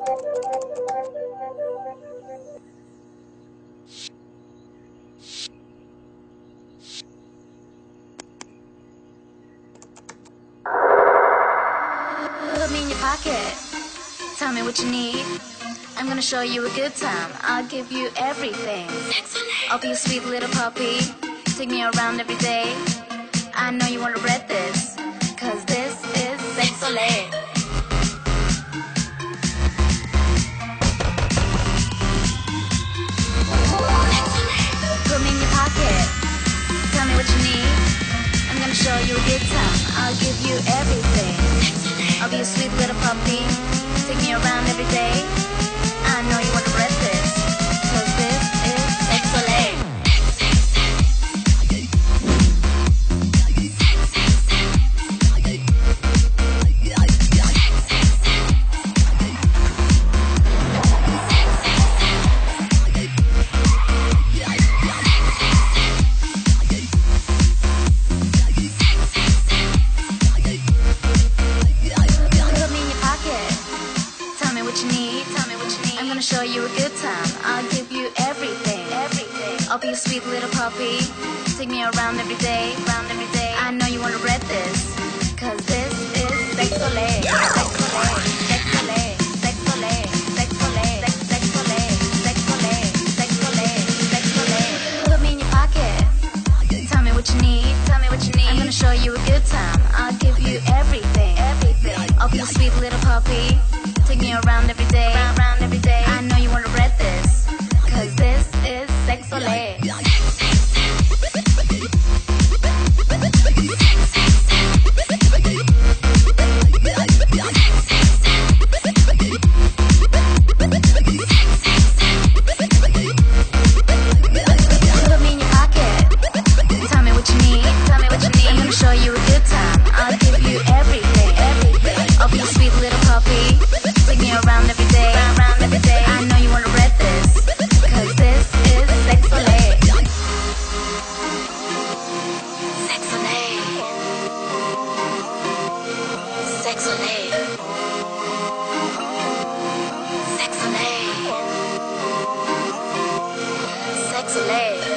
Put me in your pocket. Tell me what you need. I'm gonna show you a good time. I'll give you everything. I'll be a sweet little puppy. Take me around every day. I know you wanna read this, cause this is Sexsole. Put me in your pocket. Tell me what you need. I'm gonna show you a good time. I'll give you everything. I'll be a sweet little puppy. Take me around every day. I know you wanna read this, cause this is Sexsole. I'm gonna show you a good time. I'll give you everything. I'll be a sweet little puppy. Take me around every day. I know you wanna read this, cause this is Sexsole. Sexsole. Sexsole. Sexsole. Sexsole. Sexsole. Sexsole. Sexsole. Sexsole. Put me in your pocket. Tell me what you need. I'm gonna show you a good time. I'll give you everything. I'll be a sweet little puppy. Take me around every day. I know you wanna read this, cause this is Sexsole. Put me in your pocket. Tell me what you need. I'm gonna show you a good time. I'll give you everything. I'll be a sweet little puppy. Take me around every day. I know you wanna read this, cause this is Sexsole. Sexsole. Sexsole. Sexsole. Sexsole.